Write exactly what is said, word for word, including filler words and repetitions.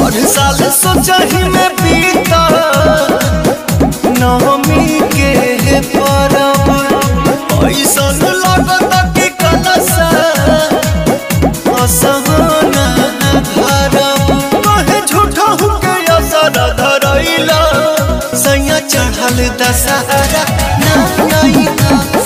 हर साल सोचही में बीता नवमी के परब ऐसन लगत कि कलसा असहना धरब कहे झूठा हुके असर धरैला सैया चढ़ल दशहरा ना नहीं